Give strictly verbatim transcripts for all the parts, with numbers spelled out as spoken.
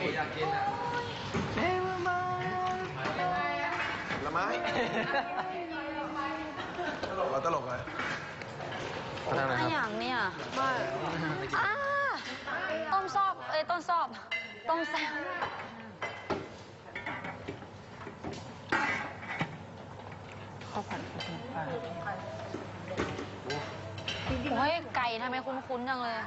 อยากกินอ่ะละไม้ตลกเราตลกเลยอะไรอย่างเนี่ยไม่อ่าต้มซอบเอ้ยต้นซอบต้มแซ่บข้าวผัดกุ้งปลาโอ้ยไก่ทำไมคุ้นๆจังเลย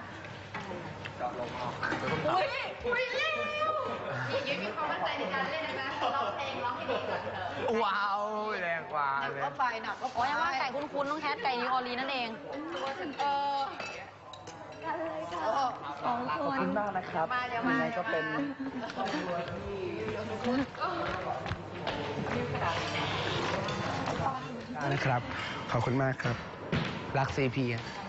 อุ้ยอุ้ยเร็วยิ่งมีความมั่นใจในการเล่นนะร้องเพลงร้องให้ดีก่อนเถอะว้าวแรงกว่าเลยหนักก็ไปหนักก็ไปโอ้ยว่าไก่คุ้นๆต้องแคสไก่นิวออร์ลีนั่นเองเออขอบคุณมากนะครับยังไงก็เป็นนะครับขอบคุณมากครับรักซีพี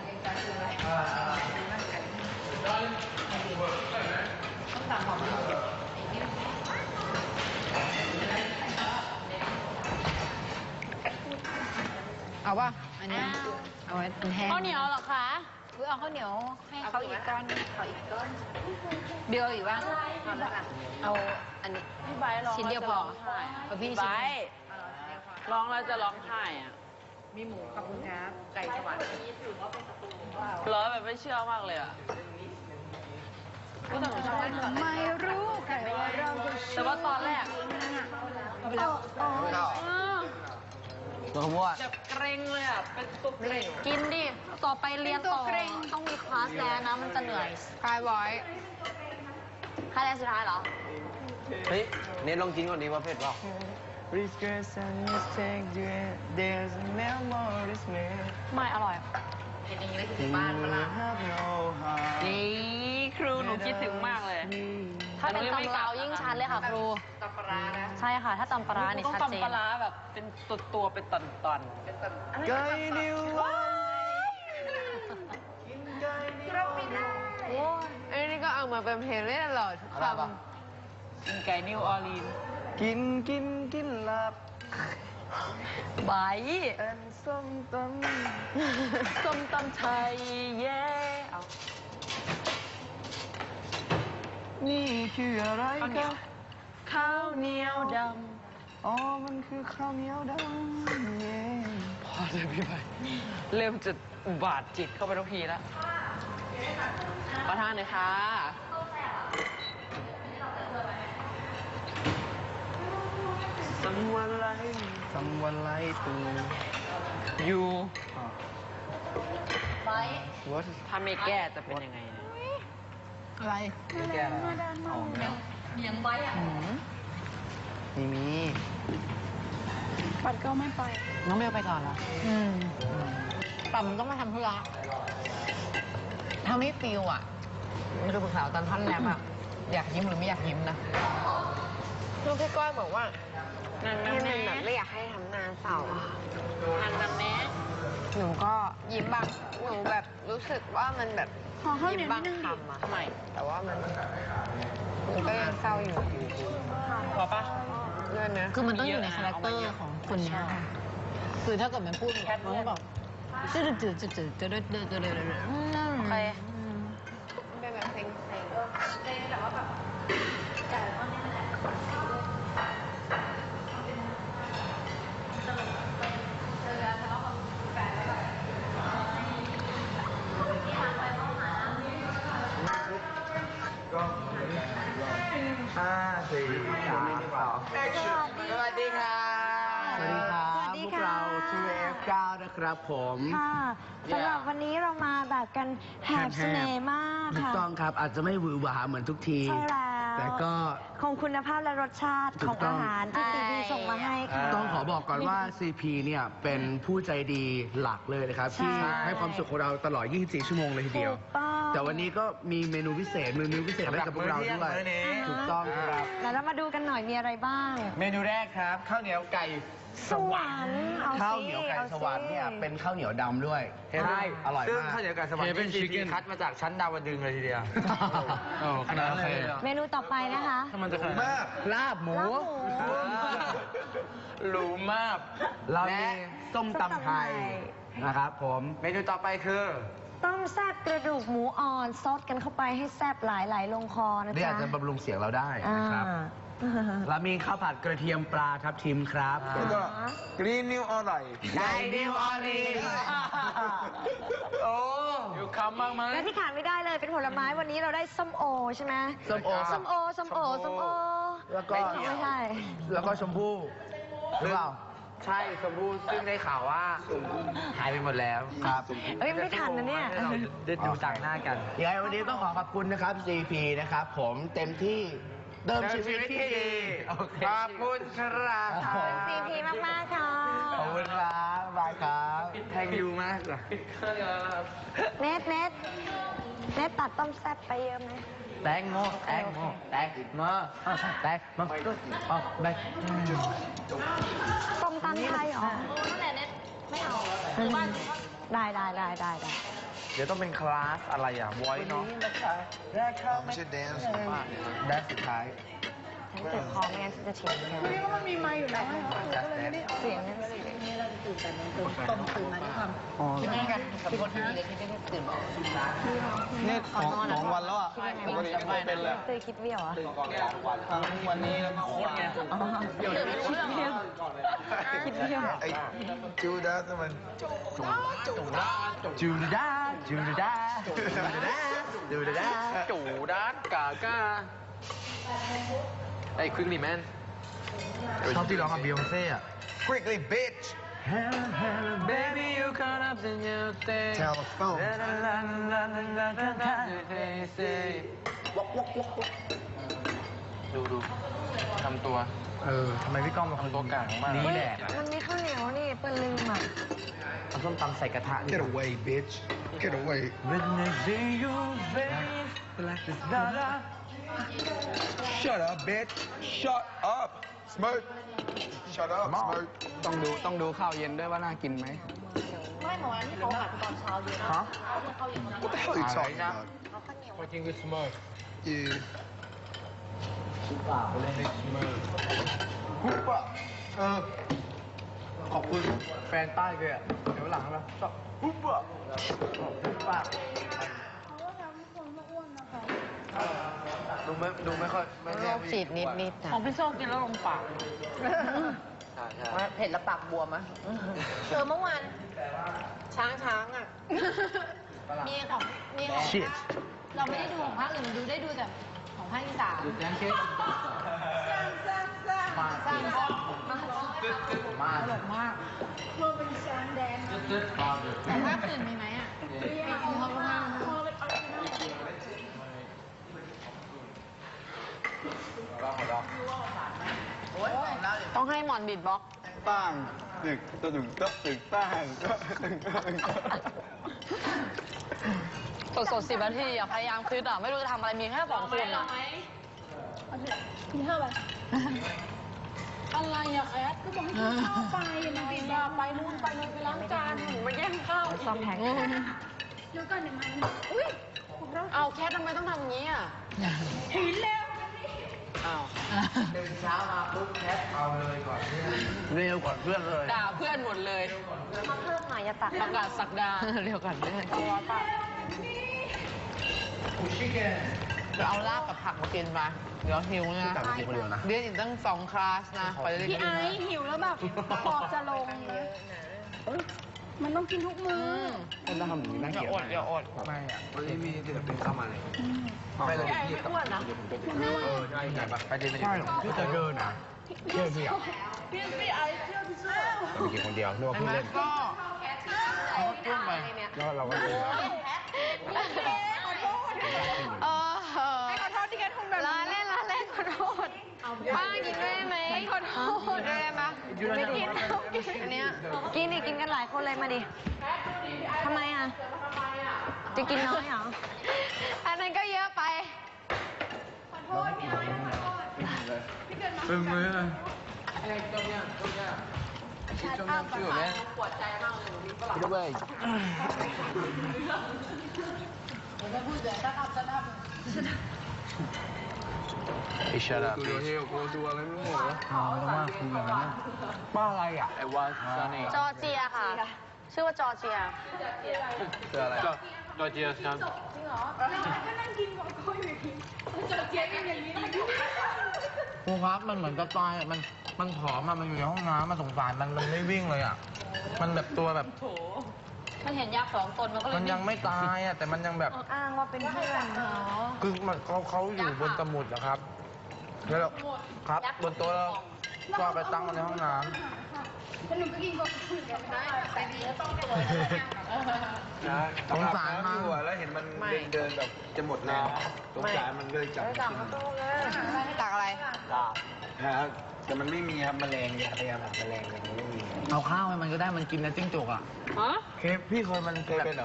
เอาป่ะอันนี้เอาไว้เป็นแห้งข้าวเหนียวเหรอคะเพื่อเอาข้าวเหนียวให้เขาอีกก้อนเขาอีกก้อนเบียวอีกบ้างเอาอันนี้พี่ใบร้องชิ้นเดียวพอเอาพี่ใบร้องแล้วจะร้องไห้อ่ะมีหมูขอบคุณครับไก่สวรรค์ร้องแบบไม่เชื่อมากเลยอ่ะก็แต่ผมชอบไม่รู้ไก่ว่าเราแต่ว่าตอนแรกเอาไปแล้วตัวมั่วแบบเกรงเลยอ่ะเป็นตัวเกรงกินดิต่อไปเรียนต่อต้องมีคลาสแดนนะมันจะเหนื่อยคลายไว้คลาสแดนสุดท้ายเหรอเฮ้ยเน้นลองกินก่อนดีว่าเผ็ดเปล่าไม่อร่อยเห็นอย่างนี้แล้วคิดถึงบ้านเวลานี่ครูหนูคิดถึงมากเลยถ้าเป็นตำลาวยิ่งชัดเลยค่ะครูตำปลานะใช่ค่ะถ้าตำปลาเนี่ยชัดเจนต้องตำปลาแบบเป็นตัวตัวเป็นตอนตอนเป็นตอนไก่นิวเราไม่ได้ไอ้นี่ก็เอามาเป็นเพลงเล่นตลอดทุกคำกินไก่นิวออร์ลีนกินกินกินหลับใบแอนส้มตำส้มตำไทยเย่เอานี่คืออะไรครับข้าวเหนียวดำอ๋อมันคือข้าวเหนียวดำเย่พอเลยพี่ใบเริ่มจะอุบาทจิตเข้าไปทุกทีแล้วขอทานหน่อยค่ะสัมวันไรสัมวันไรตูยูไปถ้าไม่แก้จะเป็นยังไงเนี่ยอะไรไม่แก้อะไรอ๋อเลี้ยงไว้อ่ะมีมีปัดก็ไม่ไปน้องเบลไปก่อนเหรออืมแต่มันต้องมาทำธุระถ้าไม่ฟิลอ่ะไม่รู้ปรึกษาตอนท่อนแรปอ่ะอยากยิ้มหรือไม่อยากยิ้มนะคือพี่ก้อยบอกว่าพี่มันแบบไม่อยากให้ทำงานเสาร์งานแบบนี้หนูก็ยิ้มบ้างหนูแบบรู้สึกว่ามันแบบยิ้มบ้างทำอ่ะไม่แต่ว่ามันมันก็ยังเศร้าอยู่พอปะเงินนะคือมันต้องอยู่ในคาแรคเตอร์ของคนนี้คือถ้าเกิดมันพูดมันก็แบบจืดจืดจืดจืดจืดจืดจืดจืดจืดโอเคเป็นแบบเพลงเพลงเพลงแต่ว่าแบบแต่ว่านี่แหละห้าสี่สามสองสวัสดีค่ะสวัสดีครับพวกเราทู เอฟ เก้านะครับผมค่ะสำหรับวันนี้เรามาแบบกันแหบเสน่ห์มากค่ะถูกต้องครับอาจจะไม่หวือหวาเหมือนทุกทีใช่แล้วแต่ก็คงคุณภาพและรสชาติของอาหารที่ตีบีส่งมาให้ค่ะต้องขอบอกก่อนว่า ซี พี เนี่ยเป็นผู้ใจดีหลักเลยนะครับที่ให้ความสุขของเราตลอดยี่สิบสี่ชั่วโมงเลยทีเดียวแต่วันนี้ก็มีเมนูพิเศษเมนูพิเศษให้กับพวกเราด้วยถูกต้องครับแล้วเรามาดูกันหน่อยมีอะไรบ้างเมนูแรกครับข้าวเหนียวไก่สวรรค์ข้าวเหนียวไก่สวรรค์เนี่ยเป็นข้าวเหนียวดำด้วยใช่อร่อยมากซึ่งข้าวเหนียวไก่สวรรค์เป็นชิคเก้นคัดมาจากชั้นดาวดึงเลยทีเดียวโอ้ขนาดนั้นเลยเมนูต่อไปนะคะมันจะมากลาบหมูหรูมากเรามีส้มตำไทยนะครับผมเมนูต่อไปคือต้มแซ่บกระดูกหมูอ่อนซดกันเข้าไปให้แซ่บหลายหลายๆลงคอนะนี่อาจ๊ะจจะบำรุงเสียงเราได้อ่านะครับ แล้วมีข้าวผัดกระเทียมปลาทับทิมครับแล้วก็กรีนนิวอร่อยได้ดิวออลีโอ้อยู่คำมากไหมและที่ขาดไม่ได้เลยเป็นผลไม้วันนี้เราได้ส้มโอใช่ไหมส้มโอส้มโอส้มโอส้มโอแล้วก็ไม่ใช่แล้วก็ชมพู่หรือเปล่า ใช่ชมพู่ซึ่งได้ข่าวว่าหายไปหมดแล้วครับเอ้ยไม่ทันนะเนี่ยได้ดูต่างหน้ากันยังไงวันนี้ต้องขอขอบคุณนะครับ ซี พี นะครับผมเต็มที่เติมชีวิตที่ดีขอบคุณครับขอบคุณซีพีมากๆค่ะขอบคุณครับบายครับแทงยูมากเลยเน็ตเน็ตเน็ตตัดต้มแซ่บไปเยอะไหมแตงโมแตงโมแตงโมแตงโมออกไปต้มตำไทยเหรอได้ได้ได้ได้ได้เดี๋ยวต้องเป็นคลาสอะไรอ่ะไว้เนาะไม่ใช่แดนซ์แดนซ์สุดท้ายฉันเจ็บคอไม่งั้นฉันจะฉีดแกจัดแดนซ์เสียงนั่นเสียงต้มตื่นมาด้วยความอ๋อคิดกันขอโทษทีเลยที่ไม่ได้ตื่นบอกเนี่ยสองสองวันแล้วอ่ะปกติไม่เป็นเลยเตยคิดเบี้ยวเหรอทั้งวันนี้แล้วก็วันนี้อ๋อคิดเบี้ยวคิดเบี้ยวไอ้จูดัสมันจูดัสจูดาจูดาจูดาจูดาจูดัสกาก้าไอ้ควิกลี่แมนชอบที่ร้องกับบิยองเซ่อะ Quickly bitch Baby you come up and you stay Telephone ดูดูทำตัวเออทำไมพี่ก้องเป็นคนตัวกลางมากนี่แหละมันมีข้าวเหนียวนี่เปิ้ลลืมอ่ะเอาส้มตำใส่กระทะ Get away bitch Get away When I see you face like this dollar Shut up bitch Shut up Smoke Shut up Smoke ต้องดูต้องดูข้าวเย็นด้วยว่าน่ากินไหมไม่หมอนี่เขาผัดตอนเช้าเย็นฮะ What the hell are you talking about Working with Smurf Yeah ฮุบปะเออ ขอบคุณแฟนใต้เลยอ่ะ เดี๋ยวหลังนะชอบฮุบปะฮุบปะดูไม่ดูไม่ค่อยไม่โรแน่คฉีดนิดนิดนะของพี่โซ่กินแล้วลงปากใช่ใช่เผ็ดแล้วปากบวมอ่ะเจอเมื่อวานช้างช้างอ่ะมีของมีของชิตเราไม่ได้ดูของภาคอื่นดูได้ดูแต่ของภาคอีสานแดนเค้กมาสร้างก็มาตลกมากแต่ภาคอื่นมีไหมอ่ะมีเขาก็มาต้องให้หมอนบีดบ็อกซ์ตั้งตึกตึกตึกตึกตั้งตึกตึกสดๆสิบนาทีอย่าพยายามคิดอ่ะ ไม่รู้จะทำอะไรมีแค่สองคนอ่ะมีห้าใบอะไรอะแคทก็บอกให้กินข้าวไปมันติดอะไปนู่นไปนู่นไปล้างจานหนูมาแย่งข้าวซ่อมแพ็คเดี๋ยวก่อนเดี๋ยวมาอุ้ยผมเราเอาแคททำไมต้องทำอย่างนี้อ่ะเห็นแล้วอ้าวตื่นเช้ามาปุ๊บแคทเอาเลยก่อนเพื่อนเร็วก่อนเพื่อนเลยด่าเพื่อนหมดเลยมาเพิ่มหน่อยอย่าตัดประกาศสักดาเร็วกันเลยจะเอาลาบกับผักมากินมาเดี๋ยวหิวนะแต่จริงคนเดียวนะเรียนอีกตั้งสองคลาสนะไปเรียนพี่ไอ้หิวแล้วแบบปอบจะลงนะมันต้องกินทุกมื้อเป็นต้องทำอย่างนี้น่าอย่าเกลียดอดอย่าอดไม่อ่ะวันนี้มีศิลปินเข้ามาเลยไม่เลยพี่อ้วนนะเออใช่ใช่ปะไปเดินไปใช่พี่จะเดินนะเที่ยวพี่อ่ะพี่พี่ไอ้เที่ยวที่สุดเราไปกินคนเดียวนึกว่าใช่เพื่อนไหมเล่นก็เอาจุ่มไปแล้วเราก็เดินเออให้ขอโทษที่แกทำแบบล้อเล่นล้อเล่นขอโทษป้ากินด้วยไหมขอโทษได้ไหมไม่กินอันเนี้ยกินดิกินกันหลายคนเลยมาดิทำไมอ่ะ จะกินน้อยเหรออันนั้นก็เยอะไปตึงเลยอ่ะชื่อแม่ปวดใจมากเลยมีฝรั่งพี่ด้วยไอ้ชาดาดูเที่ยวกูดูอะไรไม่หมดวะไม่ต้องมาคุยกันนะป้าอะไรอ่ะไอ้วาซานี่จอร์เจียค่ะ ชื่อว่าจอร์เจียคืออะไรจอร์เจียครับจริงเหรอเราก็นั่งกินกับเขาอยู่ดีเจอเจ๊กันอย่างนี้นะครูครับมันเหมือนกระต่ายมันมันผอมอะมันอยู่ในห้องน้ำมันสงสารมันมันไม่วิ่งเลยอ่ะมันแบบตัวแบบมันเห็นยักษ์สองตนมันก็เลยมันยังไม่ตายอ่ะแต่มันยังแบบอ้างว่าเป็นเพื่อนเหรอคือมันเขาเขาอยู่บนสมุดนะครับแล้วเราครับบนโต๊ะแล้วก็เอาไปตั้งไว้ในห้องน้ำแล้วหนูก็กินกับคุยกันได้แต่ดีแล้วต้องเจอสงสารมันอยู่อะแล้วเห็นมันเดินเดินแบบจะหมดแรงสงสารมันก็เลยจับไม่จับมาตู้เลยตักอะไรดาบนะครับแต่มันไม่มีครับแมลงอย่าพยายามหาแมลงมันไม่มีเอาข้าวให้มันก็ได้มันกินนะจิ้งจกอ่ะฮะเคฟพี่เคยมันเคยเป็นเหรอ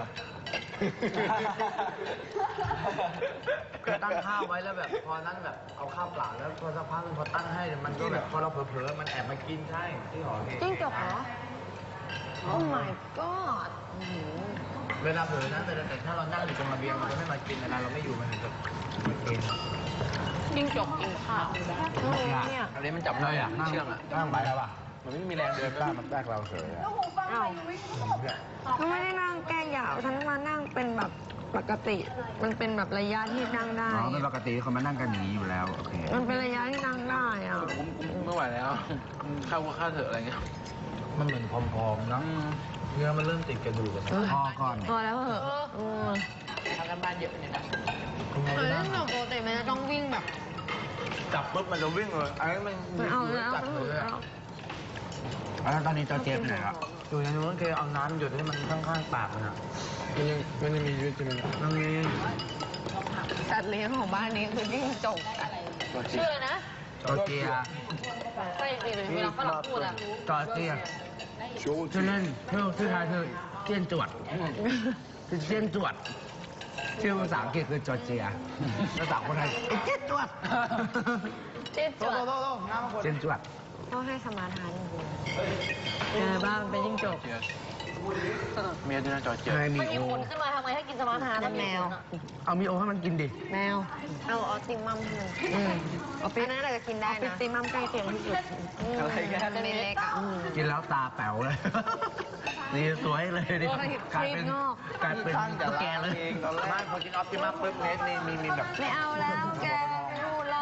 เคยตั้งข้าวไว้แล้วแบบพอนั้นแบบเอาข้าวเปล่าแล้วพอสักพักพอตั้งให้มันก็แบบพอเราเผลอๆมันแอบมากินใช่ที่หอเองจิ้งจกเหรอ โอ้ my god เวลาเผลอนะแต่แต่ถ้าเรานั่งอยู่ตรงระเบียงมันจะไม่มากินเวลาเราไม่อยู่มันถึงจะมากินจิ้งจกกินข้าวเนี่ยอันนี้มันจับได้อะเชื่องอะนั่งไปแล้วป่ะมันไม่มีแรงเดินกล้ามันแทรกเราเฉยอะอ้าวก็ไม่ได้นั่งแก้ยาวฉันมานั่งเป็นแบบปกติ มันเป็นแบบระยะที่นั่งได้อ๋อเป็นปกติเขามานั่งกันอย่างนี้อยู่แล้วโอเคมันเป็นระยะที่นั่งได้อ่ะผมผมไม่ไหวแล้วเข้าก็เข้าเถอะอะไรเงี้ยมันเหมือนพองๆนะเนื้อมันเริ่มติดกระดูกพอก่อนพอแล้วเหอะอืมทำกันบ้านเยอะเนี่ยนะเฮ้ยหนูปกติมันจะต้องวิ่งแบบจับปุ๊บมันจะวิ่งเลยอันนี้มันไม่เอาแล้วจับไม่เลยเอาอะแล้วตอนนี้เจ้าเจี๊ยบไหนครับอยู่ในนู้นเคยเอาน้ำหยดให้มันข้างๆปากมันอ่ะมันยังมันยังมีชีวิตใช่ไหมมันมีสัตว์เลี้ยงของบ้านนี้คือจิ้งจกอะชื่ออะไรนะจอร์เจียใช่สิเวลาฝรั่งพูดอะจอร์เจียชื่อเล่นชื่อชื่อไทยคือเจียนจวดคือเจียนจวดชื่อภาษาอังกฤษคือจอร์เจียภาษาคนไทยไอ้เจียนจวดเจ๊จวดเจียนจวดต้องให้สมาทานจริงๆเออบ้านมันเป็นจิ้งจกเมียที่น่าจอร์เจียให้มีไม่มีโอขนขึ้นมาทำไมให้กินสมาร์ทฮาร์ดแมวเอามีโอให้มันกินดิแมว เอาออติมัมให้มันอืมเอาปินั่นอาจจะกินได้นะออติมัมใกล้เคียงที่สุดอืมอะไรกันเป็นเล็กอ่ะอืมกินแล้วตาแป๋วเลย นี่สวยเลยดิโอ้ยกลายเป็นครีมงอกกลายเป็นตุ๊กแกเลยเองตอนแรกไม่พอกินออปติมัสปุ๊บเนสนี่มีมีแบบไม่เอาแล้วแกไม่พูดเล่า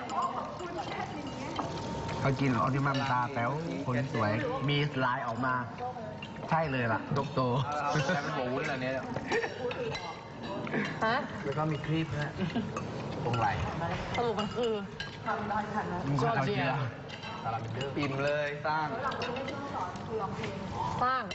เขากินออปติมัสตาแป๋วขนสวย มีลายออกมา ใช่เลยล่ะดกโตเอาแค่เป็นหมูเลยเนี่ยฮะแล้วก็มีครีปนะตรงไหล่สรุปมันคือจอร์เจียตาลาเมนเดอร์ปิ่มเลยสร้างสร้าง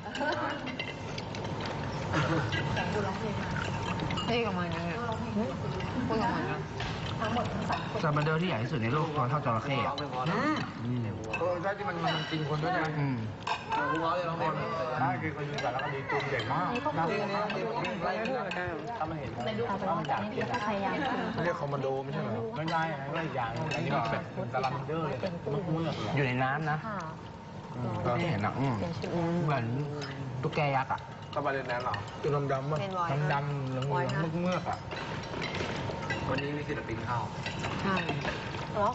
นี่กับมันยังไงพูดกับมันยังซาลาเมนเดอร์ที่ใหญ่ที่สุดในโลกตอนเท่าจระเข้อะอืมเออใช่ที่มันมันกินคนด้วยนะอืมใช่คือคนยิงแต่แล้วก็ดีตุ่มใหญ่มากนะถ้ามันเห็นถ้ามันอยากกินพยายามเรียกคอมมานโดไม่ใช่เหรอไม่ได้นะก็อีกอย่างอันนี้มันแบบซาลาเมนเดอร์เลยมันเมื่ออยู่ในน้ำนะค่ะก็ที่เห็นอ่ะอืมเหมือนตุ๊กแกยักษ์อ่ะเข้ามาในนั้นเหรอตัวดำดำอ่ะเป็นวอยดำดำเหลืองเหลืองเมือกๆอ่ะวันนี้มีศิลปินเข้าใช่แล้ว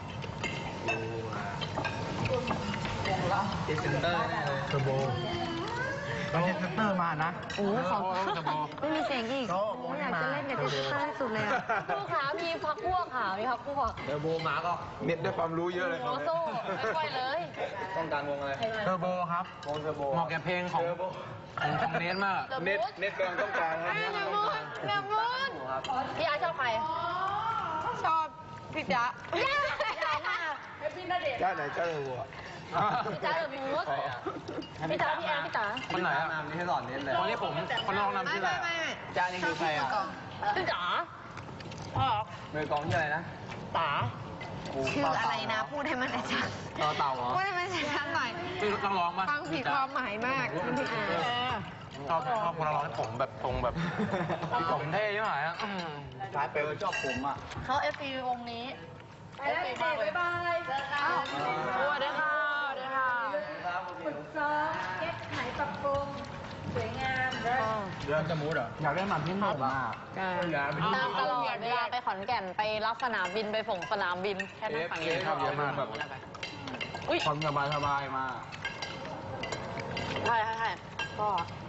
เจสเซนเตอร์แน่เลยเทอร์โบเราเจสเตอร์มานะโอ้ขอไม่มีเสียงอีกไม่อยากจะเล่นเด็กเด็กข้างสุดเลยอ่ะลูกขามีพักพวกขามีพักพวกเทอร์โบมาก็เน็ตได้ความรู้เยอะเลยโมโซ่ไม่ค่อยเลยต้องการวงอะไรเทอร์โบครับวงเทอร์โบเหมาะแก่เพลงของเทอร์โบของของเนสมากเน็ตเน็ตกำลังต้องการครับแม่มูนแม่มูนพี่อาชอบใครชอบพี่จ๊ะย่าย่ามากพี่ณเดชน์จ้าไหนจ้าเทอร์โบพี่จ้าเดอะมูสพี่จ๋าพี่แอนพี่จ๋าคนไหนอ่ะนำนี่ให้หลอดเน็ตเลยคนที่ผมคนน้องนำชื่ออะไรอะจ้านี่คือใครอ่ะพี่จ๋าเบอร์กองชื่ออะไรนะตาชื่ออะไรนะ พูดให้มันชัดต่อเต่าเหรอพูดให้มันชัดหน่อยชื่อนักร้องปะฟังผิดความหมายมากมันผิดอ่าชอบชอบคนนักร้องที่ผมแบบทรงแบบผมเท่ใช่ไหมอ่ะสายเปลชอบผมอ่ะเขาเอฟซีวงนี้ไปแล้วเด็กๆบ๊ายบายเจอกันสวัสดีค่ะสวัสดีค่ะฝึกซ้อมเก็บไหนปรับปรุงสวยงามเด้อเรื่องจะมูดเหรออยากได้หมันที่หนุ่มมากตามตลอดเวลาไปขอนแก่นไปรับสนามบินไปส่งสนามบินแค่นั้นฝั่งนี้ชอบเยอะมากแบบอุ้ยความสบายสบายมากใช่ใช่ใช่ก็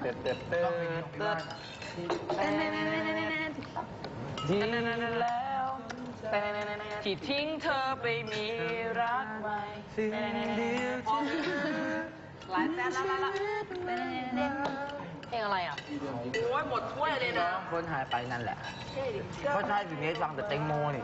เด็ดเด็ดเด็ดเด็ดดีแล้วที่ทิ้งเธอไปมีรักใหม่สิ่งเดียวที่หลายแสนแล้วละเพลงอะไรอ่ะโอ้ยหมดถ้วยเลยนะคนหายไปนั่นแหละก็ใช่ถึงนี้ฟังแต่เต็งโมนี่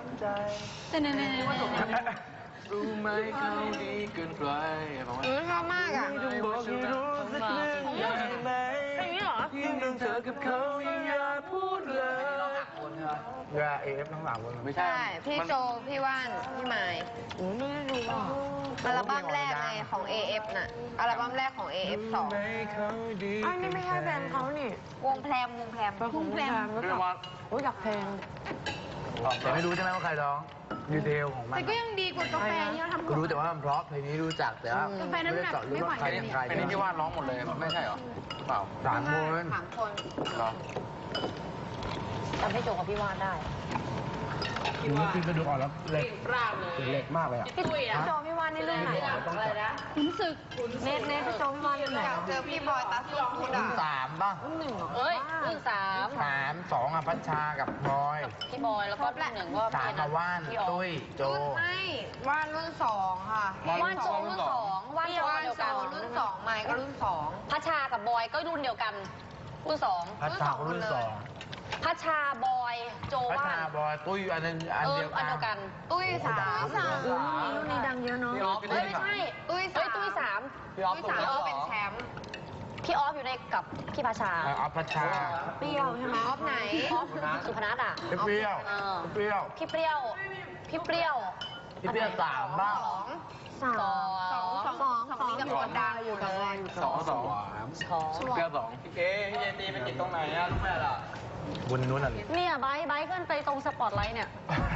รู้ไหมเขาดีเกินไปอืมชอบมากอ่ะบอกให้รู้สักเรื่องได้ไหมยิ่งเรื่องเธอกับเขายิ่งอย่าพูดเลยเวลาเอฟทั้งสามคนไม่ใช่ใช่ พี่โจ พี่ว่าน พี่ไมค์ไม่รู้อ่ะอัลบั้มแรกไงของ เอ เอฟ น่ะ อัลบั้มแรกของ เอ เอฟ สองอันนี้ไม่ใช่แบรนด์เขานี่ วงแพรมวงแพรมวงแพรมเรียกว่ารู้จักเพลงแต่ไม่รู้ใช่ไหมว่าใครร้องดีเทลของมันแต่ก็ยังดีกว่ากาแฟที่เราทำก็รู้แต่ว่ามันเพราะเพลงนี้รู้จักแต่ว่ากาแฟน้ำหนักไม่ได้เจาะลึกว่าใครเป็นใครเป็นนี่ที่ว่าร้องหมดเลยไม่ใช่เหรอเปล่าสามคนสามคนเหรอจำพี่โจกับพี่วานได้ยหนูกินกระดูกอ่อนแล้วเล็กปราบเลยเล็กมากเลยอ่ะพี่โจพี่วานนี่รุ่นไหนอะอะไรนะขุนศึกเน็ตเน็ตพี่โจพี่วานรุ่นไหนเจอพี่บอยตาสุดพูดรุ่อ่ะนสามป่ะเอ้ยรุ่นสามสามสองอ่ะพัชชากับบอยพี่บอยแล้วก็รุ่นหนึ่งก็สามมาว่านพี่ออตุ้ยโจไม่วานรุ่นสองค่ะว่านโจรุ่นสองว่านโจวานเดียวโจกันรุ่นสองไมค์ก็รุ่นสองพัชชากับบอยก็รุ่นเดียวกัน รุ่นสองพัชชาก็รุ่นสองพัชชาบอยโจพัชว่านชาบอยตุ้ยอันนึงอันเออเดียวอักัน นเดียวกันตุ้ยสามสามรุ่นนี้ดังเยอะเนาะเอ้ยไม่ใช่ตุ้ยเอ้สาย มตุ้ยสามพี่ออฟตุ้ยสามก็เป็นแชมป์พี่ออฟอยู่ในกับพี่พัชชาเอาเอาพัชชาเปรี้ยวใช่ไหมออฟไหนออฟสุพนัทอ่ะเปรี้ยวเออเปรี้ยวพี่เปรี้ยว พี่เปรี้ยวพี่เปรี้ยวสามบ้างสองสองสองสองสองกับคนดังอยู่กับเลยสองสองสองเกลือสองพี่เก๋พี่เจตีไปติดตรงไหนอ่ะลูกแม่ล่ะบนนู้นอ่ะเนี่ยไบร์ทไบร์ทขึ้นไปตรงสปอตไลท์เนี่ย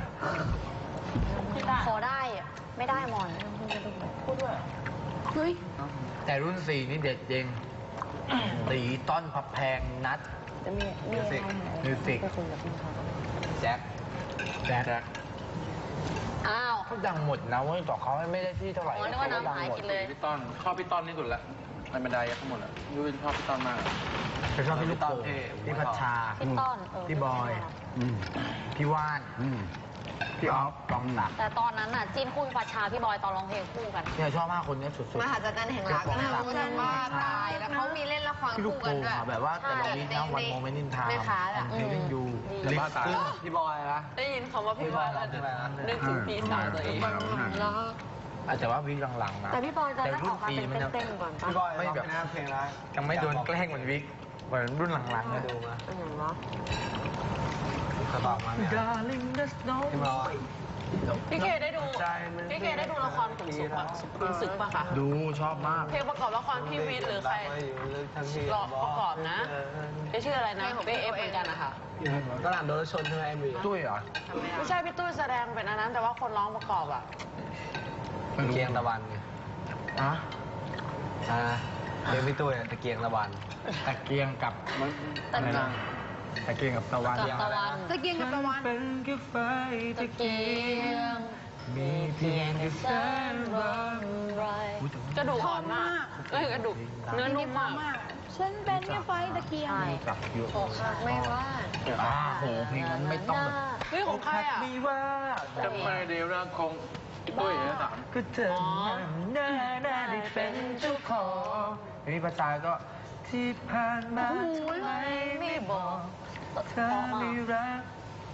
ขอได้อะไม่ได้มอนพูดด้วยเฮ้ยแต่รุ่นสี่นี่เด็ดจริงตีต้อนพับแพงนัดจะมีมีอะไรมิวสิกแจ็คแจ็คอ้าวเขาดังหมดนะเว้ยต่อเขาไม่ได้ที่เท่าไหร่อ๋อนึกว่าน้ำหายกินเลยพี่ต้นชอบพี่ต้นที่สุดละในบรรดาทั้งหมดอ่ะยูเป็นชอบพี่ต้นมากเขาชอบพี่ลูกโป่งพี่พัชชาพี่ต้นเออพี่บอยพี่ว่านพี่ออฟกองหนักแต่ตอนนั้นน่ะจีนคู่พี่พัชชาพี่บอยตอนร้องเพลงคู่กันเนี่ยชอบมากคนนี้สุดมหัศจรรย์แห่งรักนะคุณบ้าตายแล้วเขามีเล่นละครๆพี่ลูกคู่กันโป่งด้วยอะแบบว่าแต่ละวินะวันโมเมนต์นินทาแม่ค้าอะเพลงยูอืมลิฟขึ้นพี่บอยนะได้ยินคำว่าพี่บอยแล้วนึกถึงพี่สาวตัวเองแล้วอาจจะว่าวิหลังๆนะแต่พี่บอยจะได้ออกมาเป็นเต้นๆก่อนปะพี่บอยไม่แบบเพลงอะไรยังไม่โดนแกล้งเหมือนวิกเหมือนรุ่นหลังๆนะดูมาอันไหนวะกระบอกมาเนี่ยพี่บอยพี่เกได้ดูพี่เกได้ดูละครขุนศึกปะขุนศึกปะคะดูชอบมากเพลงประกอบละครพี่วิทย์หรือใครรอประกอบนะได้ชื่ออะไรนะเบเอฟเหมือนกันนะคะตลาดโดนชนใช่ไหมเอ็มวีตุ้ยเหรอไม่ใช่พี่ตุ้ยแสดงเป็นอันนั้น แต่ว่าคนร้องประกอบอะเกียงตะวันไงอะอ่าเพลงพี่ตุ้ยตะเกียงตะวันตะเกียงกับอะไรนะตะเกียงกับตะวันกับตะวันตะเกียงกับตะวันเป็นแค่ไฟตะเกียงมีเพียงแค่แสงร้อนไรกระดูกอ่อนมากเอ้ยกระดูกเนื้อนุ่มมากฉันเป็นแค่ไฟตะเกียงใช่กับอยู่อกหักไม่ว่าอ่าโหเพลงนั้นไม่ต้องแบบเฮ้ยของใครอ่ะมีว่าทำไมเดี๋ยวรักคงพี่ตุ้ยนะสามก็เธอหน้าหน้าได้เป็นเจ้าของอันนี้ภาษาก็ที่ผ่านมาทำไมไม่บอกเธอไม่รัก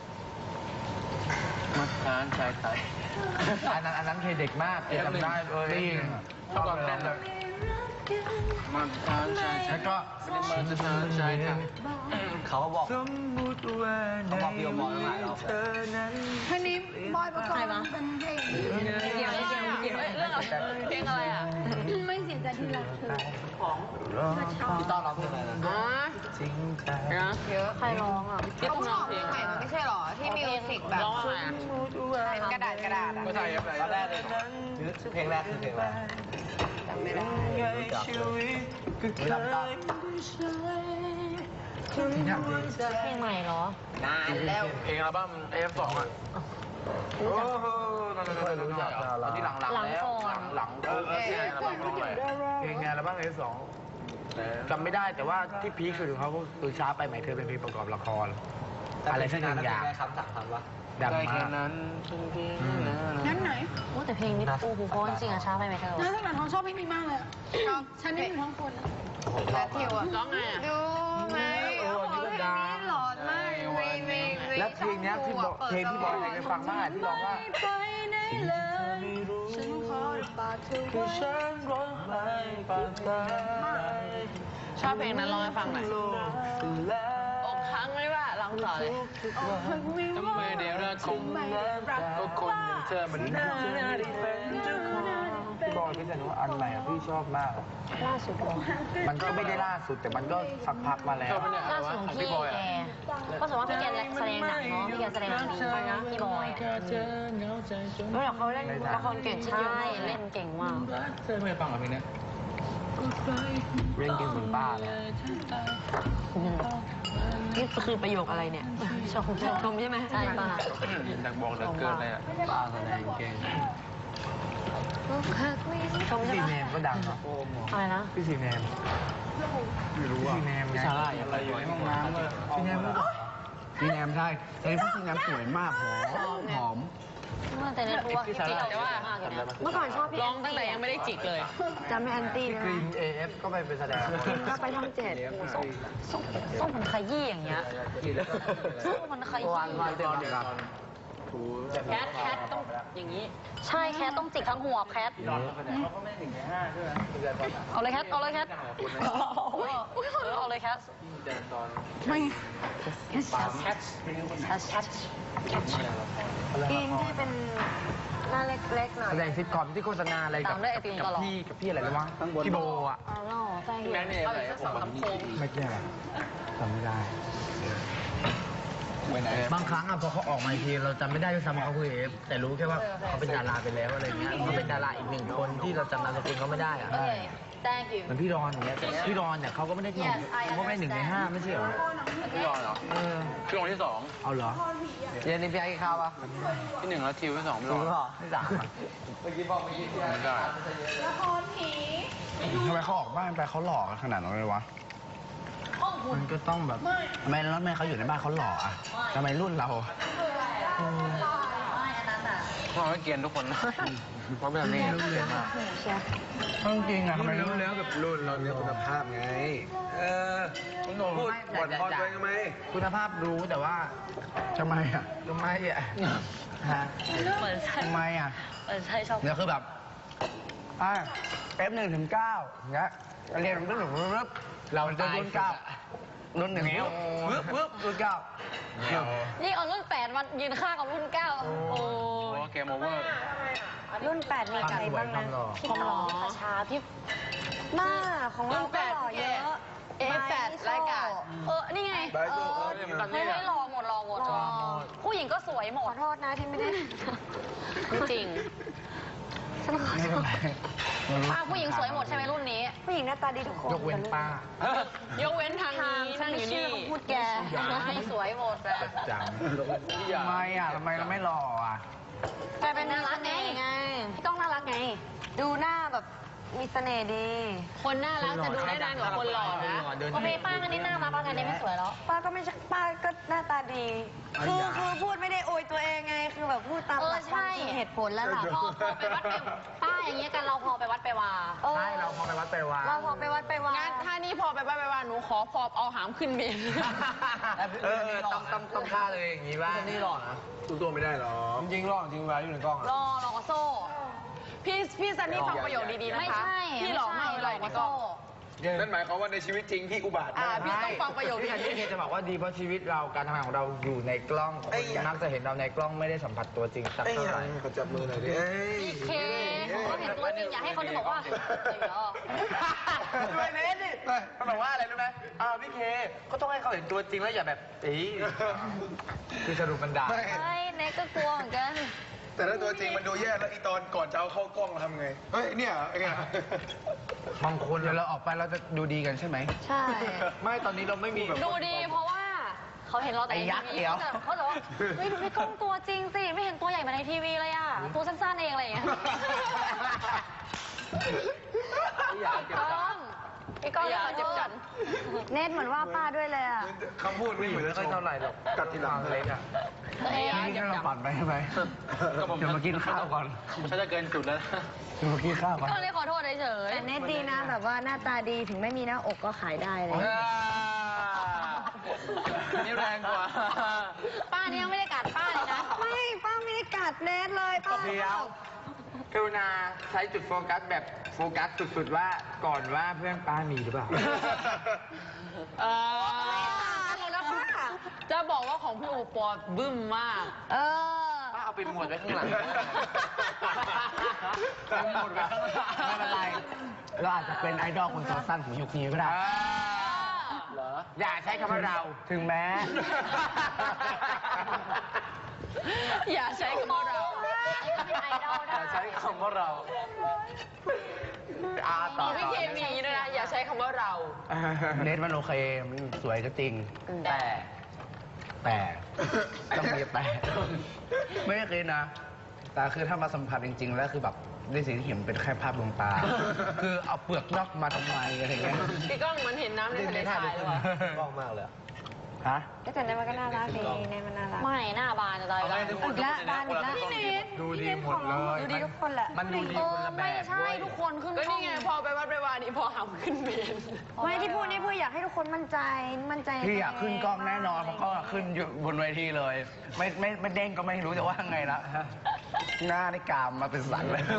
มาทานชายไทยอันนั้นอันนั้นเพลงเด็กมากเพลงจำได้เออจริงชอบเลยมาทานชายไทแล้ยวก็มาทานชายไทยเขาบอกสมมุติว่าในเขาบอกพี่โอมอยตั้งหลายรอบเธอนั้นท่านี้บอยประกอบใครวะเป็นเพลงเกี่ยวเกี่ยวเกี่ยวเรื่องอะไรเพลงอะไรอ่ะไม่เสียใจที่รักเธอของรอพี่ต้อนรับเป็นอะไรนะอ๋อจริงใจนะเยอะใครร้องอ่ะพี่เขาตุ้มบร้ออก งเพเพลลงงใหม่มันไม่ใช่หรอ ที่มิวสิกแบบร้องอะไรอ่ะเป็นกระดาษกระดาษอ่ะไม่ใช่ครับตอนแรกเลยเพลงแรกคือเพลงอะไรจำไม่ได้รู้จักเลยไม่รับตับเพลงใหม่เหรอนานแล้วเพลงอัลบั้ม เอฟ สองอ่ะโอ้โหนั่นนั่นนั่นรู้จักเหรอที่หลังๆแล้วหลังก่อนหลังเออเออใช่อัลบั้มร้องอะไรเพลงไงแล้วบ้างเอสองจำไม่ได้แต่ว่าที่พีคคือของเขาก็คือช้าไปไหมเธอเป็นเพลงประกอบละคร อะไรสักอย่างอย่างคำสั่งคำวะดังได้มาแค่กนั้นนั้นไหนโอ้แต่เพลงนี้โอ้โหเพราะจริงๆอะช้าไปไหมเธอนั้นสมัยทองชอบเพลงนี้มากเลยชอบฉันนี่มีทั้งคนและทิวอ่ะร้องไงอ่ะดูไหมโอ้โหเพลงนี้หลอนมากวีวีวีแล้วเพลงเนี้ยที่บอกเพลงที่บอยเคยฟังมากที่ร้องว่าไปไหนเลยฉันขอปากเธอไว้ฉันร้องไห้ปากตายชอบเพลงนั้นร้องให้ฟังหน่อยอกค้างไม่ว่าร้องต่อเลยทำไมเดี๋ยวเราคงก็คนอย่างเธอมันน่าได้เป็นเจ้าของพี่บอยพี่จะรู้ว่าอันไหนอะพี่ชอบมากล่าสุดเหรอมันก็ไม่ได้ล่าสุดแต่มันก็สักพักมาแล้วชอบปะเนี่ยล่าสุดของพี่แกก็สมมติว่าพี่แกแสดงหนังเนาะพี่แกแสดงหนังดีนะพี่บอยอะเมื่อเขาเล่นละครเก่งใช่เล่นเก่งมากเธอไม่ฟังเหรอเพลงนี้เร่งกินคุณป้าเลยนี่คือประโยคอะไรเนี่ย ชมชมใช่ไหมใช่ป้าดักบอกเหลือเกินเลยอ่ะป้าแสดงเก่งชมใช่พี่ไหมเนมก็ดังเนาะอะไรนะพี่สีเนมไม่รู้อ่ะพี่เนมไงซาร่าอะไรอยู่ในห้องน้ำเลยพี่เนมรู้จักพี่เนมใช่แต่พี่สีเนมสวยมากหอมหอมแต่เนี่ยรู้ว่าจริงแต่ว่าเมื่อก่อนชอบพี่ร้องตั้งแต่ยังไม่ได้จิกเลยจำไม่แอนตี้พี่นะกรีน เอ เอฟ ก็ไปเป็นแสดงก็ไปช่องเจ็ดส้มมันขยี้อย่างเงี้ยส้มมันขยี้วันวันตอนเด็กอะแคทแคทต้องอย่างนี้ใช่แคทต้องจิกทั้งหัวแคทเอาเลยแคทเอาเลยแคทเอาเลยแคทไม่แคทแคทแคทกินที่เป็นหน้าเล็กๆหน่อยแสดงซิทคอมที่โฆษณาอะไรกับตามด้วยไอติมตลอดพี่กับพี่อะไรนะวะพี่โบอ่ะเอาล่อใส่หิวเอาอีกสักสองสามโค้งไม่แก่จำไม่ได้บางครั้งอ่ะพอเขาออกมาอีกทีเราจำไม่ได้ด้วยซ้ำเขาคือเอฟแต่รู้แค่ว่าเขาเป็นดาราไปแล้วอะไรเงี้ยเขาเป็นดาราอีกหนึ่งคนที่เราจำนามสกุลเขาไม่ได้อ่ะโอเค thank you เหมือนพี่รอนอย่างเงี้ยพี่รอนเนี่ยเขาก็ไม่ได้ที่ Yes, I เขาก็ไม่ได้หนึ่งในห้าไม่ใช่เหรอพี่รอเหรอเออช่วงที่สองเอาเหรอเรียนในพี่ไอ้ข้าวปะที่หนึ่งแล้วทิวที่สองไม่รู้รอเหรอไม่สามอะไม่ได้ทำไมเขาออกบ้านไปเขาหล่อขนาดนั้นเลยวะมันก็ต้องแบบทำไมแล้วทำไมเขาอยู่ในบ้านเขาหล่ออ่ะทำไมรุ่นเราพวกเราไม่เกรียนทุกคนนะเพราะแบบนี้เกรียนมากต้องจริงอ่ะทำไมรู้แล้วกับรุ่นเราเนี่ยคุณภาพไง เออมึงโง่พูดบทพรตัวเองทำไมคุณภาพรู้แต่ว่าทำไมอ่ะทำไมอ่ะฮะเหมือนใช่ทำไมอ่ะเหมือนใช่ชอบเดี๋ยวคือแบบอ่าเอฟหนึ่งถึงเก้าอย่างเงี้ยเรียนรุ่นหนึ่งรุ่นเราจะรุ่นเก้ารุ่นหนึ่งปึ๊บปึ๊บรุ่นเก้านี่เอารุ่นแปดมายืนข้างกับรุ่นเก้าโอ้โอ้เกมโอเวอร์รุ่นแปดมีใครบ้างนะพี่ต่อพี่คชาพี่บ้าของเราก็หล่อเยอะเอฟแปดรายการเออ นี่ไงไปเอดูอเออไม่ไม่หล่อหมดหล่อหมดผู้หญิงก็สวยหมด ขอโทษนะที่ไม่ได้จริงฉันขอโทษป้าผู้หญิงสวยหมดใช่ไหมรุ่นนี้ ผู้หญิงหน้าตาดีทุกคนยกเว้นป้ายกเว้นทางนี้ฉันั่นงอไม่ยู่เชื่นี่อคำพูดแกไม่สวยหมดอะจังทำไมอ่ะทำไมเราไม่หล่ออ่ะแกเป็นน่ารักไงไงพี่ก้องน่ารักไง ดูหน้าแบบมีเสน่ห์ดีคนน่ารักแต่ดูได้นานกว่าคนหล่อนะโอเคป้ากันนี่หน้ามาป้ากันนี่ไม่สวยแล้ว ป้าก็ไม่ใช่ป้าก็หน้าตาดี คือคือพูดไม่ได้โอยตัวเองไง คือแบบพูดตามหลักความจริงเหตุผลแล้วล่ะพอพอไปวัดไปป้าอย่างเงี้ยกันเราพอไปวัดไปวาใช่เราพอไปวัดไปวาเราพอไปวัดไปวางั้นถ้านี่พอไปวัดไปวาหนูขอพอเอาหามขึ้นเมนเออต้องต้องต้องฆ่าเลยอย่างงี้บ้างนี่หล่อนะดูตัวไม่ได้หรอจริงหล่อจริงเวลาอยู่ในกล้องรอรอกโซ่ พี่พี่ซันนี่ฟังประโยคดีๆนะคะไม่ใช่พี่หล่อมากเลยหล่อกว่าโซ่นั่นหมายความว่าในชีวิตจริงพี่อุบาทอ่ามากพี่ต้องฟังประโยคพี่ดีแคนดี้จะบอกว่าดีเพราะชีวิตเราการทำงานของเราอยู่ในกล้องคนมักจะเห็นเราในกล้องไม่ได้สัมผัสตัวจริงสักเอ้ยเท่าไหร่เขาจับมือหน่อยดิเอ้ยพี่เคเขาเห็นตัวจริงอยากให้เขาได้บอกว่าจริงเหรอด้วยเนสดิเขาบอกว่าอะไรรู้ไหมอ้าวพี่เคก็ต้องให้เขาเห็นตัวจริงแล้วอย่าแบบเอ้ยคือสรุปมันด่าไม่ใช่เน็กก็กลัวเหมือนกันแต่ถ้าตัวจริงมันดูแย่แล้วอีตอนก่อนจะเอาเข้ากล้องทำไง เฮ้ยเนี่ยไอ้เนี่ยบางคนเดี๋ยวเราออกไปเราจะดูดีกันใช่ไหมใช่ไม่ตอนนี้เราไม่มีๆ ดูดีเพราะว่าเขาเห็นเราแต่ในไอ้ยักษ์ทีวีเดี๋ยวเขาจะเขาจะว่าเฮ้ยดูพี่ก้องตัวจริงสิ ไม่เห็นตัวใหญ่เหมาในทีวีเลยอ่ะ ตัวสั้นๆเองอะไรอย่างเงี้ยอยากเก็บก้องพี่ก้องอย่าเจ็บกันเน็ตเหมือนว่าป้าด้วยเลยอ่ะคำพูดไม่เหมือนไม่ค่อยเท่าไหร่หรอกกัดทีหลังเล็กอ่ะเฮ้ยนี่ก็เราปั่นไปใช่ไหมก็ผมเดี๋ยวมากินข้าวก่อนฉันจะเกินจุดแล้วเดี๋ยวมากินข้าวก่อนก็เลยขอโทษเฉยแต่เน็ตดีนะแบบว่าหน้าตาดีถึงไม่มีหน้าอกก็ขายได้เลยนี่แรงกว่าป้านี่ยังไม่ได้กัดป้าเลยนะ ไม่ป้าไม่ได้กัดเน็ตเลยป้าเดี๋ยวกรุณาใช้จุดโฟกัสแบบโฟกัสสุดๆว่าก่อนว่าเพื่อนป้ามีหรือเปล่าเออจะบอกว่าของพี่โอปอบึ้มมากเออป้าเอาไปหมวดไว้ข้างหลังเอาหมวดไว้ข้างหลังไม่เป็นไร เราอาจจะเป็นไอดอลคนสาวสั้นของยุคนี้ก็ได้เหรออย่าใช้คำว่าเรา ถึงแม้อย่าใช้คำว่าเราเป็นไอดอลได้อย่าใช้คำว่าเราอาต่อไม่เคมีด้วยนะ อย่าใช้คำว่าเราเน็ตมันโอเค มันสวยก็จริงแต่แต่ต้องมีแต่ไม่เคยนะ แต่คือถ้ามาสัมผัสจริง ๆ แล้วคือแบบในสิ่งที่เห็นเป็นแค่ภาพดวงตา คือเอาเปลือกนอกมาทำไมอะไรเงี้ยพี่ก้องเหมือนเห็นน้ำในทะเลทรายเลยว่ะกล้องมากเลยฮะก็แต่ในมันก็น่ารักดีในมันน่ารักไม่หน้าบานจะตายกันอีกแล้วบ้านอีกแล้วพี่เนทดูดีหมดเลยดูดีทุกคนแหละมันดูดีคนละแบบไม่ใช่ด้วยทุกคนขึ้นก็ช่อนี่งไงพอไปวัดไปวานี่พอหำขึ้นเมนไม่ที่พูดนี่พูดอยากให้ทุกคนมั่นใจมั่นใจในพี่ตัวอยากขึ้นกล้องแน่นอนเพราะก็ขึ้นอยู่บนเวทีเลย ไม่ไม่ไม่เด้งก็ไม่รู้จะว่าไงละหน้าในกามมาเป็นสันเลย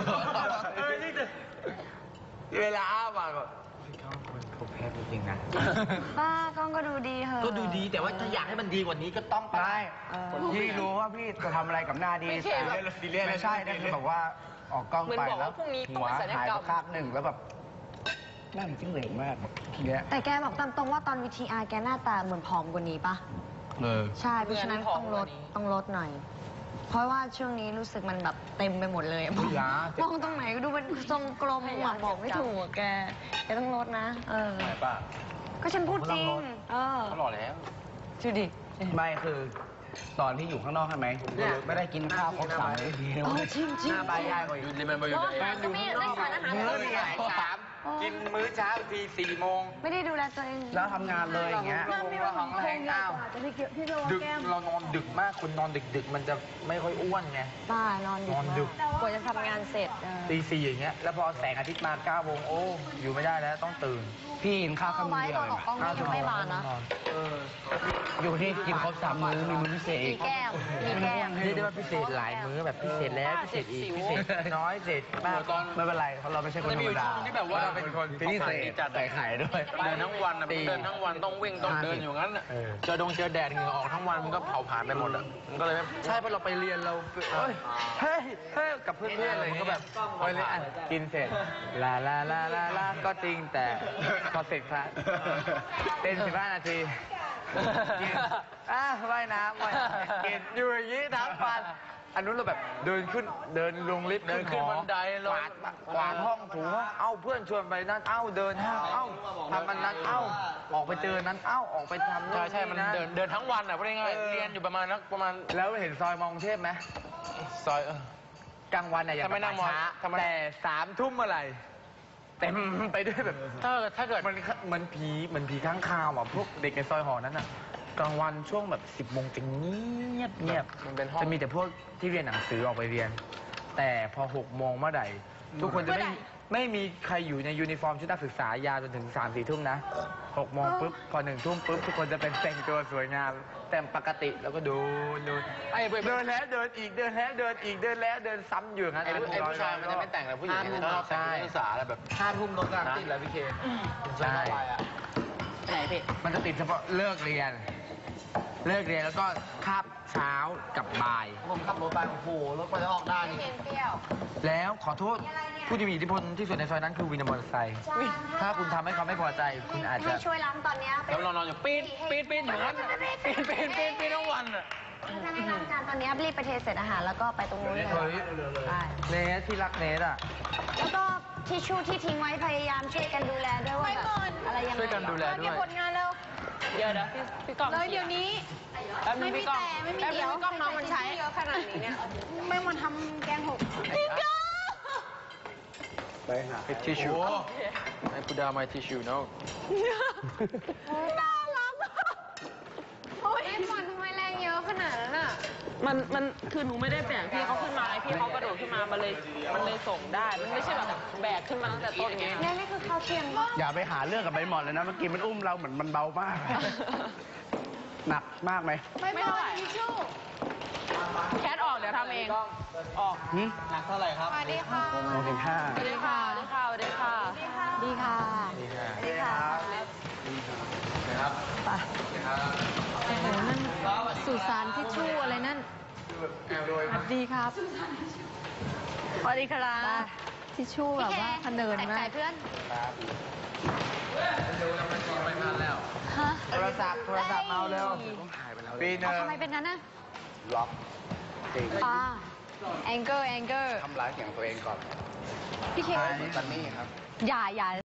เวลาอ้าปากแบบผมแพ้จริงๆนะป้ากล้องก็ดูดีเหอะก็ดูดีแต่ว่าถ้าอยากให้มันดีกว่านี้ก็ต้องไปไม่พี่รู้ว่าพี่จะทำอะไรกับหน้าดีแต่ไม่ใช่นั่นคือแบบว่าออกกล้องไปแล้วหัวหายไปข้างหนึ่งแล้วแบบหน้ามันจิ้งเหลนมากทีเนี้ยแต่แกบอกตามตรงว่าตอนวีทีอาร์แกหน้าตาเหมือนผอมกว่านี้ปะเออใช่เพราะฉะนั้นต้องลดต้องลดหน่อย เพราะว่าช่วงนี้รู้สึกมันแบบเต็มไปหมดเลยมองยามองตรงไหนก็ดูเป็นทรงกลมอะบอกไม่ถูกอะแกแกต้องลดนะ เออไหนป้าก็ฉันพูดจริง เออเขาหล่อแล้วดูดิไม่คือตอนที่อยู่ข้างนอกใช่ไหมไม่ได้กินข้าวครบสามนาทีนะโอ้จริงจริงหน้าใบใหญ่กว่าอีกยูนิมันไปอยู่ก็จะไม่ได้สารอาหารมื้เลอย ใหญ่สามกินมื้อเช้าทีสี่โมงไม่ได้ดูแลตัวเองแล้วทำงานเลยอย่างเงี้ยแล้วท้องแรงอ้าวดึกเรานอนดึกมากคนนอนดึกดึกๆมันจะไม่ค่อยอ้วนไงบ้านอนดึกนอนดึกมากกว่าจะทำงานเสร็จเออตีสี่อย่างเงี้ยแล้วพอแสงอาทิตย์มาเก้าโมงโอ้อยู่ไม่ได้แล้วต้องตื่นพี่กินข้าวข้าวมื้อเดียวไว้ตอนออกกล้องนี่ยังไม่บานนะเอออยู่ที่กินครบสามมื้อมีมื้อพิเศษมีอีกแก้วมีแก้วเรียกได้ว่าพิเศษหลายมื้อแบบพิเศษแล้วพิเศษอีกพิเศษน้อยเศษมากไม่เป็นไรเพราะเราไม่ใช่คนธรรมดาที่แบบว่าเราเป็นคนพิเศษใส่ไข่ด้วยเดินทั้งวันอ่ะเดินทั้งวันต้องวิ่งต้องเดินอยู่งั้นอ่ะเจอดงเจอแดดเหงื่อออกทั้งวันมันก็เผาผลาญไปหมดอ่ะมันก็เลยไม่ใช่เพราะเราไปเรียนเราเฮ้ยเฮ้ยเฮ้ยกับเพื่อนๆอะไรก็แบบไปเลยอ่ะกินเสร็จลาลาลาลาลาก็จริงแต่พอเสร็จครับเต้นสิบห้านาทีกินอ่ะว่ายน้ำว่ายกินอยู่อย่างนี้ทั้งวันอันนู้นเราแบบเดินขึ้นเดินลงลิฟต์เดินขึ้นบันไดลงกวาดกวาดห้องถูห้องเอ้าเพื่อนชวนไปนั่นเอ้าเดินห้างเอ้าทำมันนั้นเอ้าออกไปเจอนั้นเอ้าออกไปทำใช่ใช่มันเดินเดินทั้งวันอ่ะพูดง่ายๆเรียนอยู่ประมาณนักประมาณแล้วเห็นซอยมองเทพไหมซอยกลางวันอ่ะยังไม่นั่งมองแต่สามทุ่มเมื่อไหร่เต็มไปด้วยแบบถ้าถ้าเกิดมันเหมือนผีเหมือนผีข้างคาวอ่ะพวกเด็กในซอยหอนั้นอ่ะกลางวันช่วงแบบสิบโมงจะเงียบเงียบจะมีแต่พวกที่เรียนหนังสือออกไปเรียน แต่พอหกโมงเมื่อใดทุกคนจะไม่ไม่มีใครอยู่ในยูนิฟอร์มชุดนักศึกษายาวจนถึงสามสี่ทุ่มนะหกโมงปุ๊บพอหนึ่งทุ่มปุ๊บทุกคนจะเป็นแต่งตัวสวยงามแต่ปกติแล้วก็ดูดูเดินแล้วเดินอีกเดินแล้วเดินอีกเดินแล้วเดินซ้ำอยู่งั้นไอ้ผู้ชายมันจะไม่แต่งแต่ผู้หญิงมันจะแต่งนักศึกษาอะไรแบบห้าทุ่มตรงกลางติดแล้วพี่เคใช่ไหนพี่มันจะติดเฉพาะเลิกเรียน เลิกเรียนแล้วก็คาบเช้ากับบ่ายผมขับรถไปโอ้โหรถไปจะออกได้นี่แล้วขอโทษผู้ที่มีอิทธิพลที่สุดในซอยนั้นคือวินมอเตอร์ไซค์ถ้าคุณทำให้เขาไม่พอใจ คุณอาจจะให้ช่วยล้างตอนเนี้ยแล้วเรานอนอยู่ปีนปีนปีนอยู่นั้นปีนปีนปีนปีนทั้งวันอ่ะถ้าให้ล้างจานตอนเนี้ยรีบไปเทเสร็จอาหารแล้วก็ไปตรงนู้นเลยเฮ้ยได้เนสที่รักเนสอ่ะแล้วก็ทิชชู่ที่ทิ้งไว้พยายามช่วยกันดูแลด้วยว่าแบบอะไรยังไงช่วยกันดูแลด้วยเก็บผลงานเร็วเดี๋ยวเดี๋ยวพี่พี่ก้องเลยเดี๋ยวนี้แป๊บนึงพี่ก้องไม่มีแป๊บแต่นึงไม่มีพี่ก้องน้องมันใช้เยอะขนาดนี้เนี่ยไม่มาทำแกงหกพี่ก้องไปหาทิชชู่ไอ้พุดามาทิชชู่ no น่ารักโอ้ยไอ้บอลทำไมแรงเยอะขนาดนั้นอ่ะมันมันคือหนูไม่ได้แบกพี่เขาขึ้นมาไอพี่เขากระโดดขึ้นมามันเลยมันเลยส่งได้ มันไม่ใช่แบบแบกขึ้นมาตั้งแต่ต้นไงเนี่ยนี่คือข้าวเที่ยงปะอย่าไปหาเรื่องกับใบหมอนเลยนะเมื่อกี้มันอุ้มเราเหมือนมันเบามาก หนักมากไหมไม่เท่าไหร่ทิชชู่แคทออกเดี๋ยวทำเอง ออกหึหนักเท่าไหร่ครับสวัสดีค่ะโอเคค่ะสวัสดีค่ะสวัสดีค่ะสวัสดีค่ะดีค่ะ ดีค่ะครับไปโอ้โหนั่นสุสานทิชชู่อะไรนั่นสวัสดีครับสวัสดีครับทิชชู่แบบว่าพเนินมากเพื่อนไม่ทันแล้วฮะโทรศัพท์โทรศัพท์เอาเร็วปีหนึ่งทำไมเป็นงั้นน่ะล็อกจริงอ่าแองเกอร์แองเกอร์ทำร้ายเสียงตัวเองก่อนพี่เคซันนี่ครับอย่าอย่า